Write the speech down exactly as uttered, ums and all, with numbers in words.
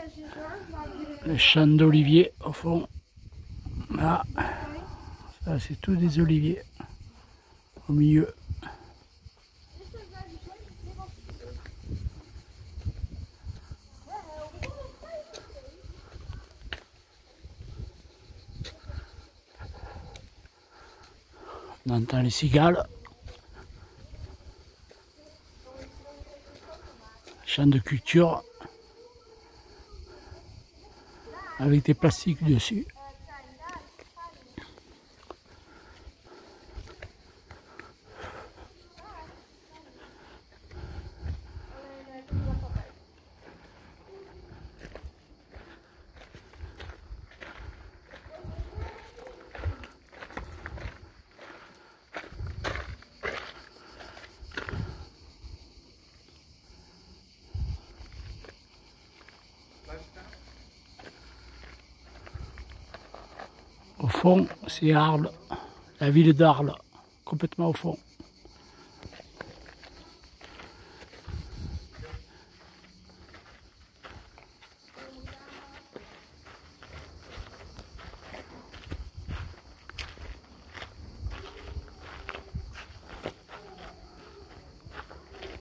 Les champs d'oliviers au fond. Là, ça c'est tout des oliviers au milieu. On entend les cigales. Champ de culture avec des plastiques dessus. Au fond, c'est Arles, la ville d'Arles, complètement au fond.